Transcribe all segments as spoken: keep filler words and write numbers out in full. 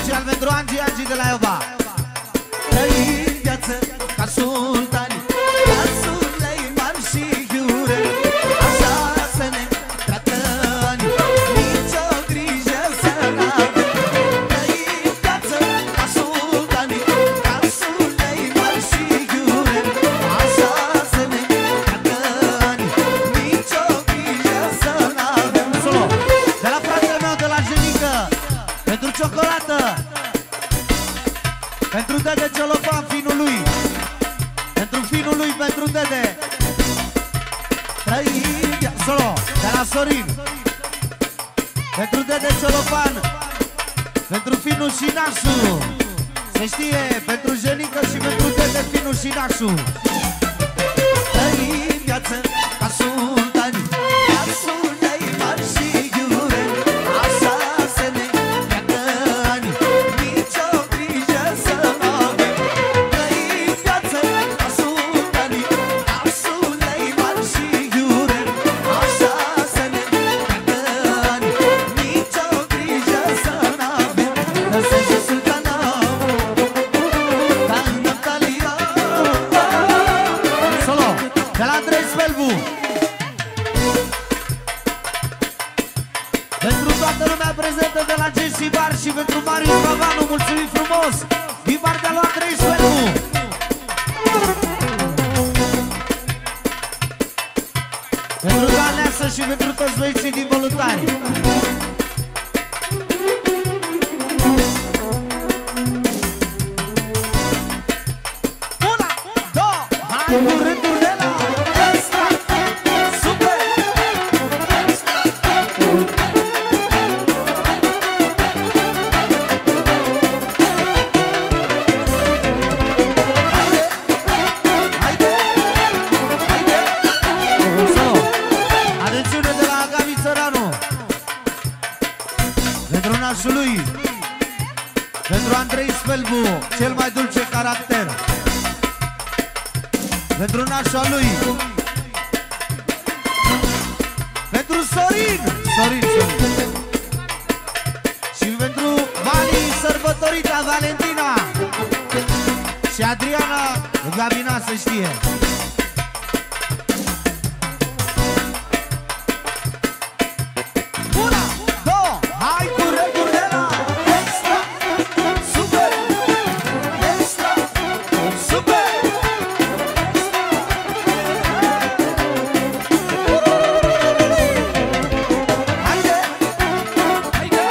special pentru Angie, Angie de la Iova. Trăim viață ca sultani, ca Suleiman și Iure, așa să ne trată ani, nicio grijă să n-avem. Trăim viață ca sultani, ca Suleiman și Iure, așa să ne trată ani, nicio grijă să n-avem. Solo, de la fratele meu, de la Jenică, pentru ciocolată, pentru Dede Celofan, finul lui, pentru finul lui, pentru Dede. Trăim, solo, de la Sorin, pentru Dede Celofan, pentru finul și nașul. Se știe, pentru Jenică și pentru Dede, finul și nașul. Trăim viață ca sultani, ca Suleiman și Iure, așa să ne treacă ani, nicio grijă să n-avem. Trăim viață ca sultani, ca Suleiman și Iure, așa să ne treacă ani, nicio grijă să n-avem. Lăsă-și sultana, ca în Natalia. Solo, de la Andrei Spelvu, pentru toată lumea prezentă de la Jesse Bar și pentru Marius Bavanu, mulțumim frumos! Din partea lui Andrei Spelvu. Pentru Daneasă și pentru toți băieții din voluntari. Una, două, hai cu rândul de la extra, super, extra. Haide, haide, haide. Solo, atențiune de la Gabi Țăranu, pentru nașul lui, pentru Andrei Spelvu, cel mai dulce caracter, pentru nașa lui, pentru Sorin, Sorin, Sorin, și pentru Vali, sărbătorita Valentina și Adriana, Gabina, să știe. Una, două, hai cu reguli de la extra, super, extra, super. Haide, haide,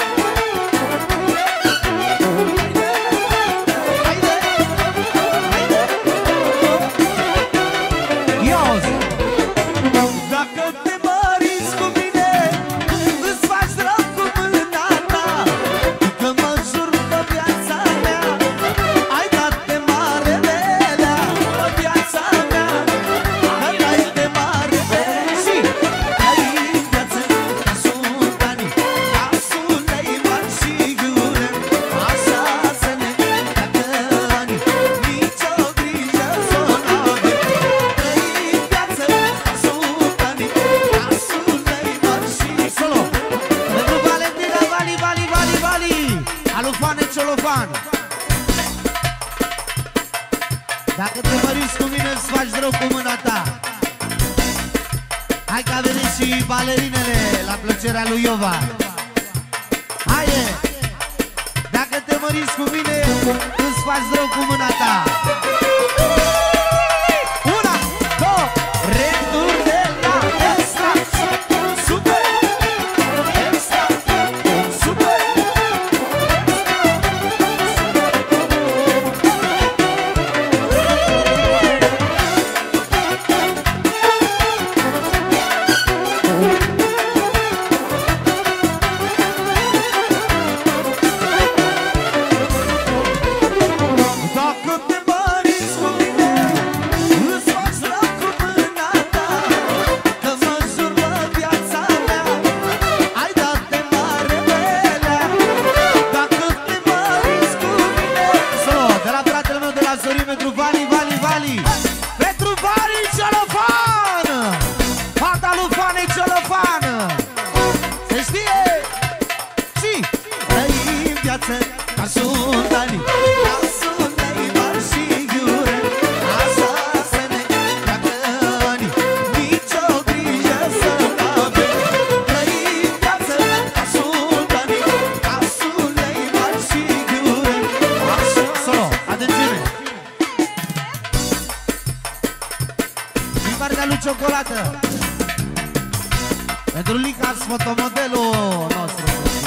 haide, haide, haide. Ios. Dacă te măriți cu mine, îți faci rău cu mâna ta, că mă jur pe viața mea, ai dat de mare belea, pe viața mea, ai dat de mare belea. Și trăim viață ca sultani, ca Suleiman și Iure, așa să ne treacă ani, nicio grijă să n-avem. Trăim viață ca sultani, ca Suleiman și Solo, pentru Valentina, Vali, Vali, Vali, Vali, Alufane Celofan. Dacă te măriți cu mine, îți faci rău cu mâna ta. Hai că a venit și balerinele la plăcerea lui Iova. Haide! Dacă te măriți cu mine, îți faci rău cu mâna ta. Una, două, rânduri de la extra, super, extra, super. Dacă te măriți cu mine, îți faci rău cu mâna ta, că mă jur pe viața mea, ai dat de mare belea. Dacă te măriți cu mine. Solo, de la fratele meu, de la Sorin, pentru Vali, Vali, Vali, pentru Vali Celofan, fata lui Fanei Celofan. Se știe. Și trăim viață ca ca sultani, ca sultani mari și iure. Așa să ne treacă ani, nicio grijă să n-avem. Trăim viață ca sultani, ca sultani mari și iure. Așa. Solo, atențiune! Din partea lui Ciocolată, pentru Licas, fotomodelul nostru.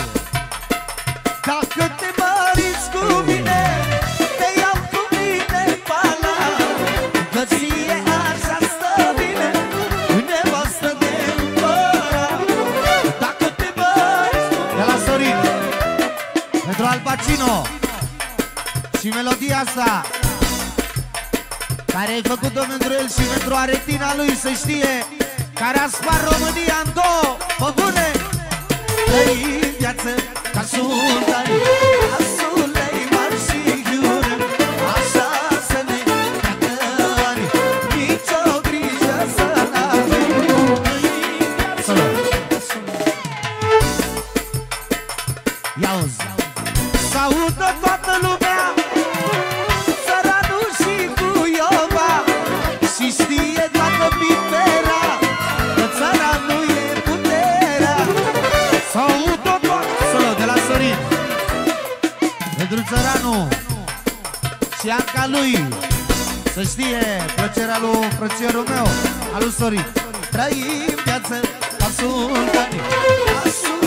Dacă te măriți cu mine, te iau cu mine în pala, că ție așa stă bine, nevastă de împărat. Dacă te măriți cu mine. De la Sorin, pentru Al Pacino și melodia asta care ai făcut-o pentru el și pentru aretina lui, să știe, care a spart România în două, pe bune. Trăim viață ca sultani, ca sultani mari și iure. Așa să ne treacă ani, nicio grijă să n-avem. Ia-uzi, s-audă toată lumea, țăranul și cu Iova, și știe toată pipera, că țara nu e puterea. S-audă tot. Solo, de la Sorin, pentru țăranul și Anca lui, să știe plăcerea lui frățiorul meu, al lui Sorin. Trăim viață ca sultani, ca sultani.